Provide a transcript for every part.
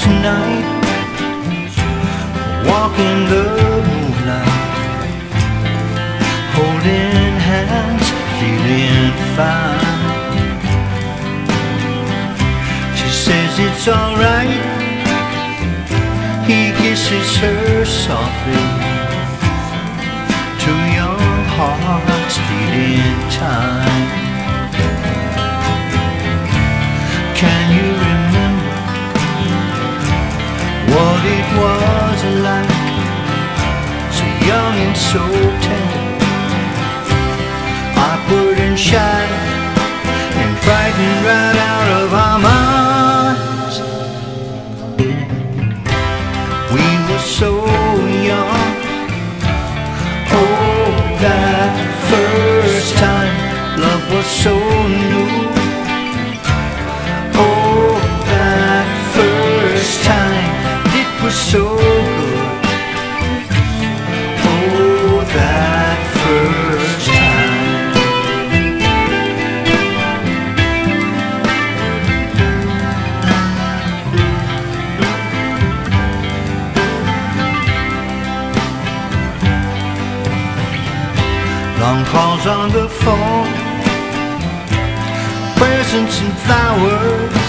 summer's night, walking the moonlight, holding hands, feeling fine. She says it's alright. He kisses her softly. Two young hearts beating time. Can you remember what it was like? So young and so tender, awkward and shy, and frightened right out of our minds. We were so young. Oh, that first time love was so new. Oh, that first time it was so good. Oh, that first time. Long calls on the phone, presents and flowers,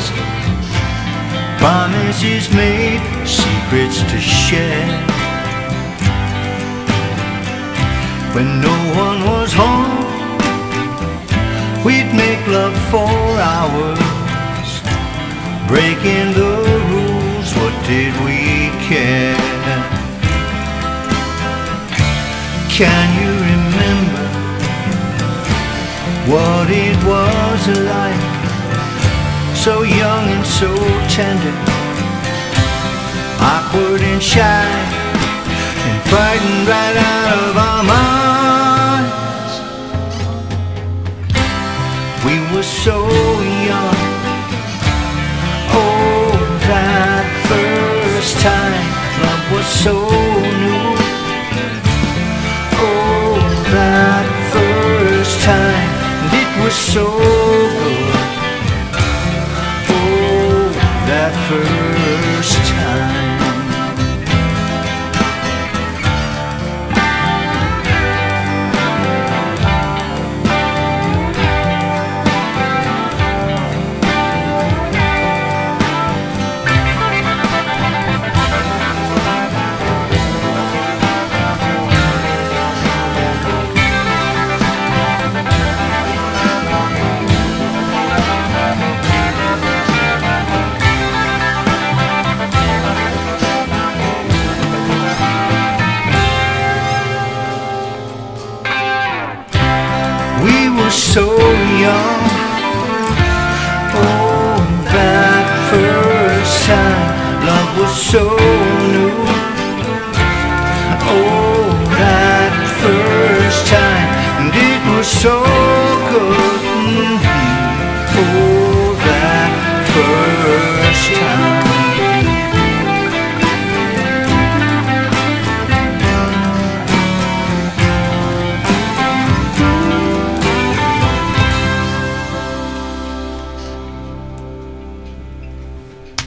promises made, secrets to share. When no one was home, we'd make love for hours, breaking the rules. What did we care? Can you remember what it was like? So young and so tender, awkward and shy, and frightened right out of our minds. We were so young. Oh, that first time love was so new. Oh, that first time, and it was so good. Oh, that first time. We were so young. Oh, that first time love was so new. Oh, that first time, and it was so good. Oh, that first time.